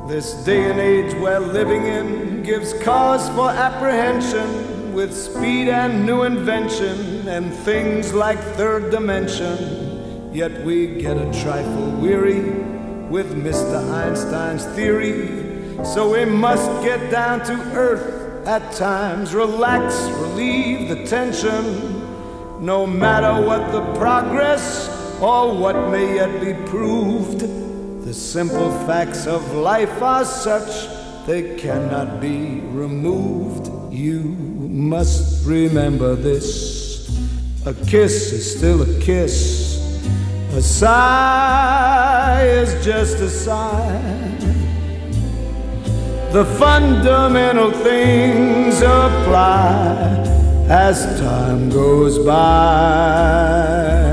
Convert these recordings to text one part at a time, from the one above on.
This day and age we're living in gives cause for apprehension, with speed and new invention and things like third dimension. Yet we get a trifle weary with Mr. Einstein's theory, so we must get down to earth at times, relax, relieve the tension. No matter what the progress or what may yet be proved, the simple facts of life are such they cannot be removed. You must remember this: a kiss is still a kiss, a sigh is just a sigh. The fundamental things apply as time goes by.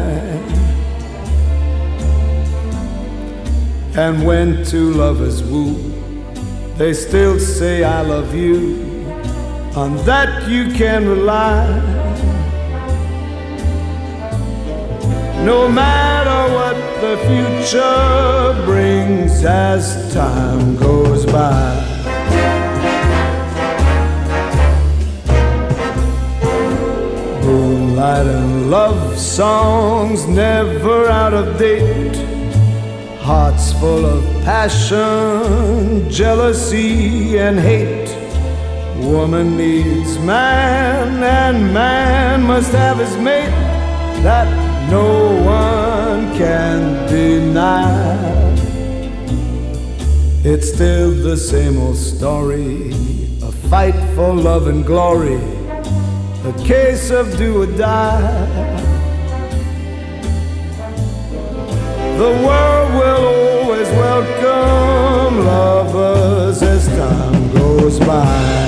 And when two lovers woo, they still say I love you. On that you can rely. No matter what the future brings as time goes by. Moonlight and love songs never out of date, hearts full of passion, jealousy and hate. Woman needs man and man must have his mate, that no one can deny. It's still the same old story, a fight for love and glory, a case of do or die. The world will always welcome lovers as time goes by.